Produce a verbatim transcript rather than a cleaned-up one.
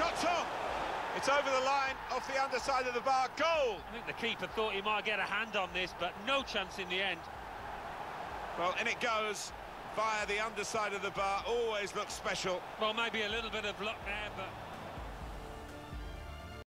shot's on. It's over the line, off the underside of the bar, goal! I think the keeper thought he might get a hand on this, but no chance in the end. Well, in it goes, via the underside of the bar, always looks special. Well, maybe a little bit of luck there, but